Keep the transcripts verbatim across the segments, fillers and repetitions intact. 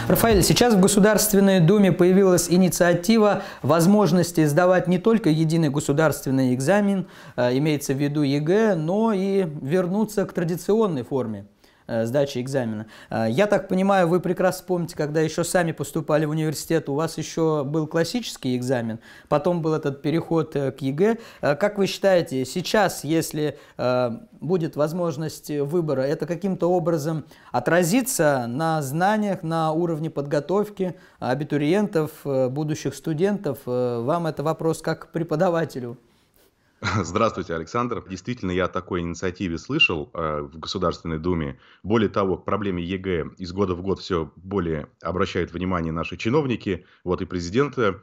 Рафаэль, сейчас в Государственной Думе появилась инициатива возможности сдавать не только единый государственный экзамен, имеется в виду ЕГЭ, но и вернуться к традиционной форме сдачи экзамена. Я так понимаю, вы прекрасно помните, когда еще сами поступали в университет, у вас еще был классический экзамен, потом был этот переход к ЕГЭ. Как вы считаете, сейчас, если будет возможность выбора, это каким-то образом отразится на знаниях, на уровне подготовки абитуриентов, будущих студентов? Вам это вопрос как преподавателю. Здравствуйте, Александр. Действительно, я о такой инициативе слышал э, в Государственной Думе. Более того, к проблеме ЕГЭ из года в год все более обращают внимание наши чиновники. Вот и президент, э,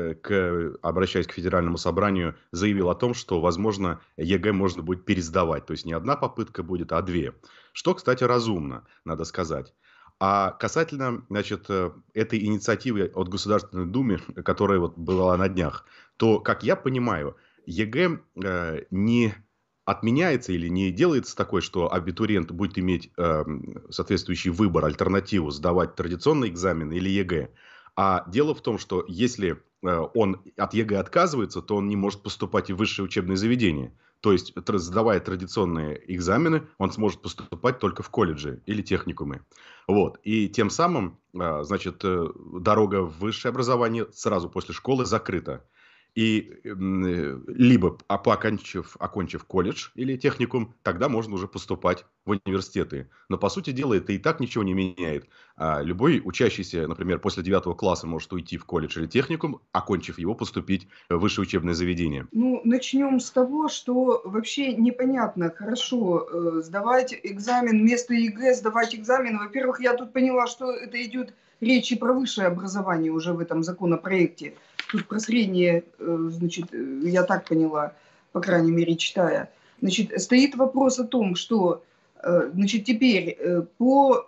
к, обращаясь к Федеральному собранию, заявил о том, что, возможно, ЕГЭ можно будет пересдавать. То есть не одна попытка будет, а две. Что, кстати, разумно, надо сказать. А касательно, значит, этой инициативы от Государственной Думы, которая вот была на днях, то, как я понимаю, ЕГЭ э, не отменяется или не делается такой, что абитуриент будет иметь э, соответствующий выбор, альтернативу сдавать традиционный экзамен или ЕГЭ. А дело в том, что если э, он от ЕГЭ отказывается, то он не может поступать и в высшее учебное заведение. То есть, сдавая традиционные экзамены, он сможет поступать только в колледжи или техникумы. Вот. И тем самым, э, значит, э, дорога в высшее образование сразу после школы закрыта. И э, либо окончив, окончив колледж или техникум, тогда можно уже поступать в университеты. Но по сути дела это и так ничего не меняет. А любой учащийся, например, после девятого класса может уйти в колледж или техникум, окончив его, поступить в высшее учебное заведение. Ну, начнем с того, что вообще непонятно, хорошо, э, сдавать экзамен вместо ЕГЭ, сдавать экзамен. Во-первых, я тут поняла, что это идет речь и про высшее образование уже в этом законопроекте. Тут про среднее, значит, я так поняла, по крайней мере, читая. Значит, стоит вопрос о том, что, значит, теперь по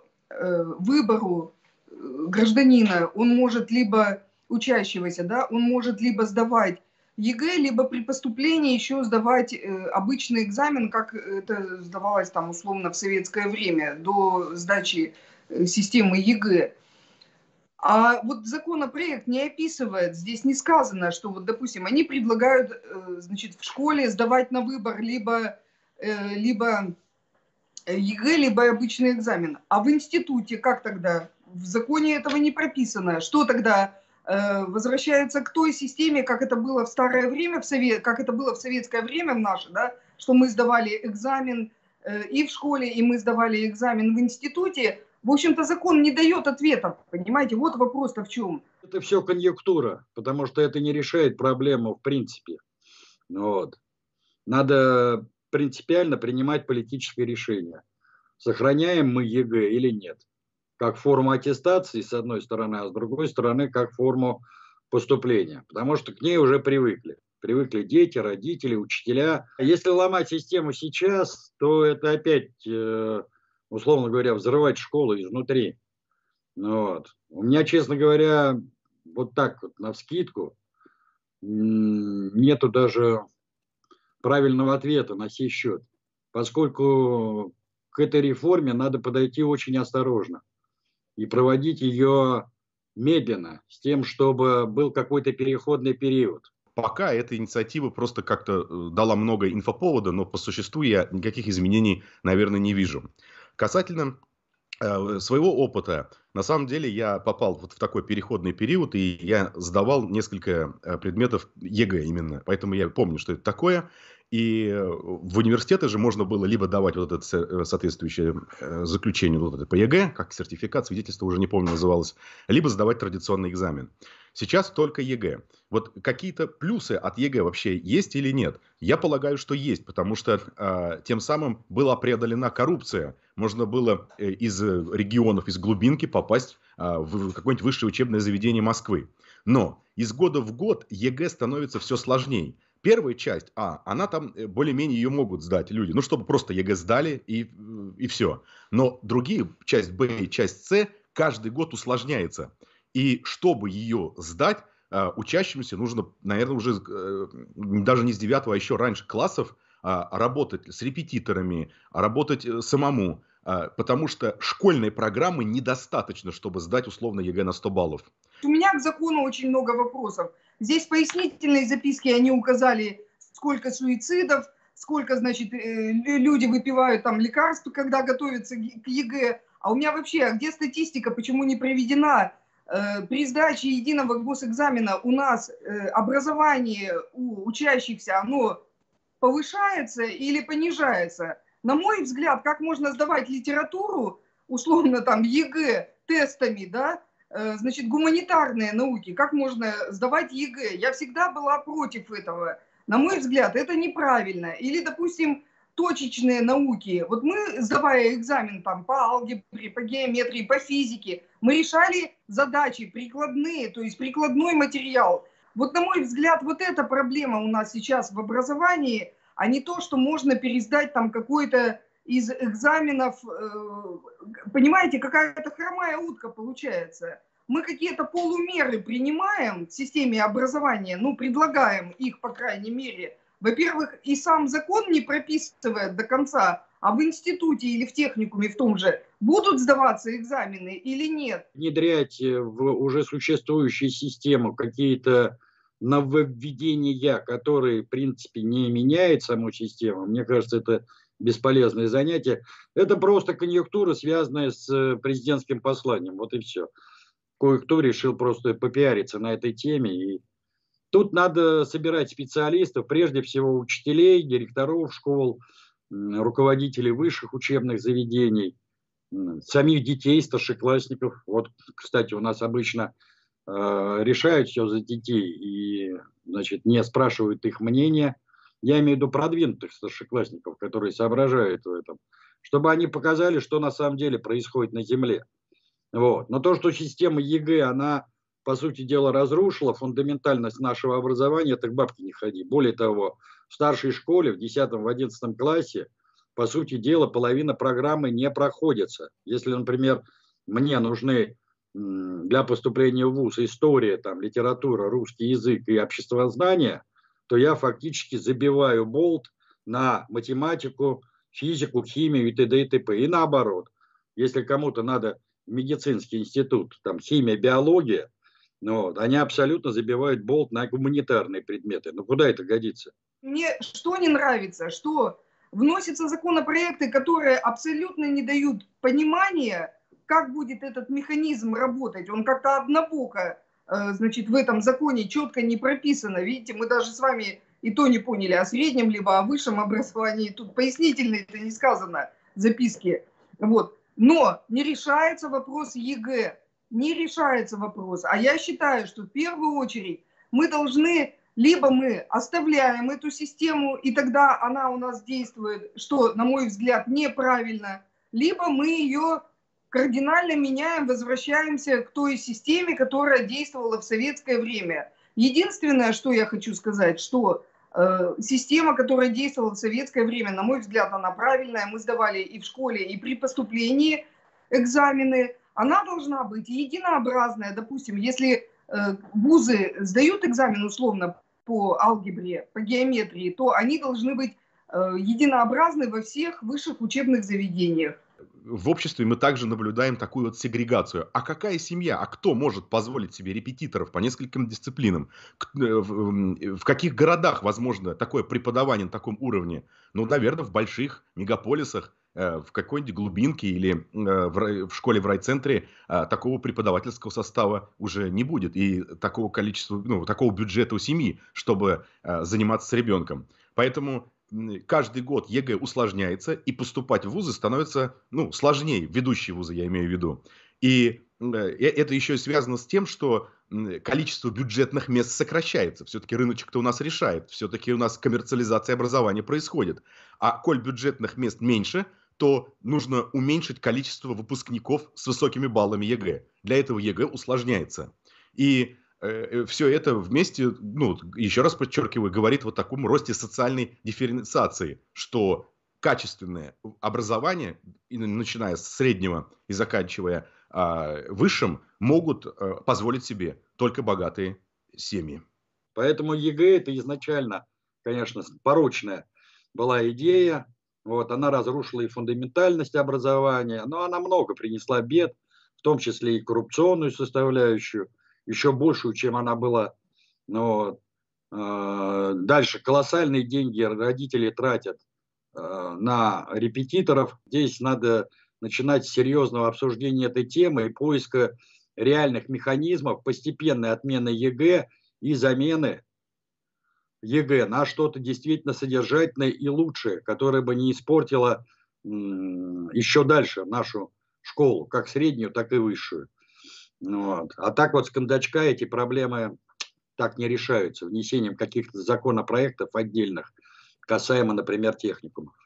выбору гражданина он может либо, учащегося, да, он может либо сдавать ЕГЭ, либо при поступлении еще сдавать обычный экзамен, как это сдавалось там условно в советское время, до сдачи системы ЕГЭ. А вот законопроект не описывает, здесь не сказано, что вот, допустим, они предлагают, значит, в школе сдавать на выбор либо, либо ЕГЭ, либо обычный экзамен. А в институте как тогда? В законе этого не прописано. Что тогда возвращается к той системе, как это было в старое время, в совет, как это было в советское время в наше, да, что мы сдавали экзамен и в школе, и мы сдавали экзамен в институте. В общем-то, закон не дает ответов, понимаете? Вот вопрос-то в чем. Это все конъюнктура, потому что это не решает проблему в принципе. Вот. Надо принципиально принимать политическое решение. Сохраняем мы ЕГЭ или нет. Как форму аттестации, с одной стороны, а с другой стороны, как форму поступления. Потому что к ней уже привыкли. Привыкли дети, родители, учителя. Если ломать систему сейчас, то это опять... условно говоря, взрывать школу изнутри. Вот. У меня, честно говоря, вот так вот навскидку нету даже правильного ответа на сей счет, поскольку к этой реформе надо подойти очень осторожно и проводить ее медленно, с тем, чтобы был какой-то переходный период. Пока эта инициатива просто как-то дала много инфоповода, но по существу я никаких изменений, наверное, не вижу. Касательно э, своего опыта, на самом деле я попал вот в такой переходный период, и я сдавал несколько э, предметов ЕГЭ именно, поэтому я помню, что это такое. И в университеты же можно было либо давать вот это соответствующее заключение вот это по ЕГЭ, как сертификат, свидетельство, уже не помню, называлось, либо сдавать традиционный экзамен. Сейчас только ЕГЭ. Вот какие-то плюсы от ЕГЭ вообще есть или нет? Я полагаю, что есть, потому что э, тем самым была преодолена коррупция. Можно было э, из регионов, из глубинки попасть э, в какое-нибудь высшее учебное заведение Москвы. Но из года в год ЕГЭ становится все сложнее. Первая часть, а, она там, более-менее ее могут сдать люди. Ну, чтобы просто ЕГЭ сдали и, и все. Но другие, часть Б и часть С, каждый год усложняется. И чтобы ее сдать, учащимся нужно, наверное, уже даже не с девятого, а еще раньше классов работать с репетиторами, работать самому. потому что школьной программы недостаточно, чтобы сдать условно ЕГЭ на сто баллов. У меня к закону очень много вопросов. Здесь в пояснительной записке они указали, сколько суицидов, сколько, значит, люди выпивают там лекарства, когда готовятся к ЕГЭ. А у меня вообще, а где статистика, почему не приведена? При сдаче единого госэкзамена у нас образование у учащихся, оно повышается или понижается? На мой взгляд, как можно сдавать литературу, условно там ЕГЭ тестами, да, значит, гуманитарные науки, как можно сдавать ЕГЭ? Я всегда была против этого. На мой взгляд, это неправильно. Или, допустим, точечные науки. Вот мы, сдавая экзамен там по алгебре, по геометрии, по физике, мы решали задачи прикладные, то есть прикладной материал. Вот, на мой взгляд, вот эта проблема у нас сейчас в образовании, а не то, что можно пересдать там какой-то из экзаменов, понимаете, какая-то хромая утка получается. Мы какие-то полумеры принимаем в системе образования, ну, предлагаем их, по крайней мере. Во-первых, и сам закон не прописывает до конца, а в институте или в техникуме в том же будут сдаваться экзамены или нет. Внедрять в уже существующую систему какие-то нововведения, которые, в принципе, не меняют саму систему, мне кажется, это бесполезное занятие. Это просто конъюнктура, связанная с президентским посланием. Вот и все. Кое-кто решил просто попиариться на этой теме. И тут надо собирать специалистов, прежде всего учителей, директоров школ, руководителей высших учебных заведений, самих детей, старшеклассников. Вот, кстати, у нас обычно э, решают все за детей и, значит, не спрашивают их мнения. Я имею в виду продвинутых старшеклассников, которые соображают в этом, чтобы они показали, что на самом деле происходит на земле. Вот. Но то, что система ЕГЭ, она, по сути дела, разрушила фундаментальность нашего образования, так бабки не ходи. Более того, в старшей школе, в десятом-одиннадцатом классе, по сути дела, половина программы не проходится. Если, например, мне нужны для поступления в вуз история, там, литература, русский язык и обществознание, то я фактически забиваю болт на математику, физику, химию и т.д. и т.п. И наоборот, если кому-то надо медицинский институт, там химия, биология, ну, вот, они абсолютно забивают болт на гуманитарные предметы. Ну куда это годится? Мне что не нравится, что вносятся законопроекты, которые абсолютно не дают понимания, как будет этот механизм работать. Он как-то однобоко, значит, в этом законе четко не прописано. Видите, мы даже с вами и то не поняли о среднем, либо о высшем образовании. Тут пояснительно это не сказано в записке. Вот. Но не решается вопрос ЕГЭ. Не решается вопрос. А я считаю, что в первую очередь мы должны, либо мы оставляем эту систему, и тогда она у нас действует, что, на мой взгляд, неправильно, либо мы ее кардинально меняем, возвращаемся к той системе, которая действовала в советское время. Единственное, что я хочу сказать, что э, система, которая действовала в советское время, на мой взгляд, она правильная. Мы сдавали и в школе, и при поступлении экзамены. Она должна быть единообразная. Допустим, если э, вузы сдают экзамен условно по алгебре, по геометрии, то они должны быть э, единообразны во всех высших учебных заведениях. В обществе мы также наблюдаем такую вот сегрегацию. А какая семья? А кто может позволить себе репетиторов по нескольким дисциплинам? В каких городах возможно такое преподавание на таком уровне? Ну, наверное, в больших мегаполисах, в какой-нибудь глубинке или в школе в райцентре такого преподавательского состава уже не будет. И такого количества, ну, такого бюджета у семьи, чтобы заниматься с ребенком. Поэтому каждый год ЕГЭ усложняется, и поступать в вузы становится, ну, сложнее, ведущие вузы я имею в виду. И это еще и связано с тем, что количество бюджетных мест сокращается. Все-таки рыночек-то у нас решает, все-таки у нас коммерциализация образования происходит. А коль бюджетных мест меньше, то нужно уменьшить количество выпускников с высокими баллами ЕГЭ. Для этого ЕГЭ усложняется. И все это вместе, ну, еще раз подчеркиваю, говорит вот о таком росте социальной дифференциации, что качественное образование, начиная с среднего и заканчивая э, высшим, могут э, позволить себе только богатые семьи. Поэтому ЕГЭ это изначально, конечно, порочная была идея. Вот, она разрушила и фундаментальность образования, но она много принесла бед, в том числе и коррупционную составляющую, еще большую, чем она была. Но э, дальше колоссальные деньги родители тратят э, на репетиторов. Здесь надо начинать с серьезного обсуждения этой темы и поиска реальных механизмов постепенной отмены ЕГЭ и замены ЕГЭ на что-то действительно содержательное и лучшее, которое бы не испортило м, еще дальше нашу школу, как среднюю, так и высшую. Вот. А так вот с кондачка эти проблемы так не решаются внесением каких-то законопроектов отдельных, касаемо, например, техникумов.